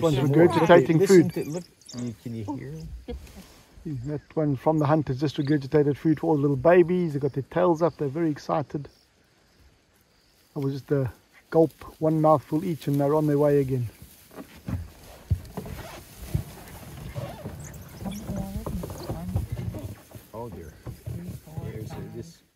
one's regurgitating food. Look, can you hear him? That one from the hunt has just regurgitated food for all the little babies. They've got their tails up, they're very excited. It was just a gulp, one mouthful each, and they're on their way again. Oh dear. There's this.